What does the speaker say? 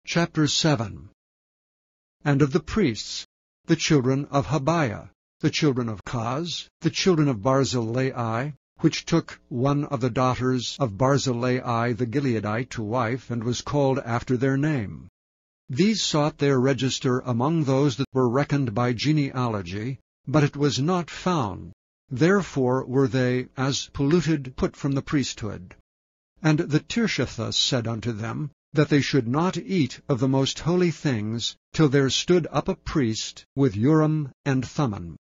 Chapter 7. And of the priests, the children of Habiah, the children of Koz, the children of Barzillai, which took one of the daughters of Barzillai the Gileadite to wife, and was called after their name. These sought their register among those that were reckoned by genealogy, but it was not found. Therefore were they, as polluted, put from the priesthood. And the Tirshatha said unto them, that they should not eat of the most holy things, till there stood up a priest with Urim and Thummim.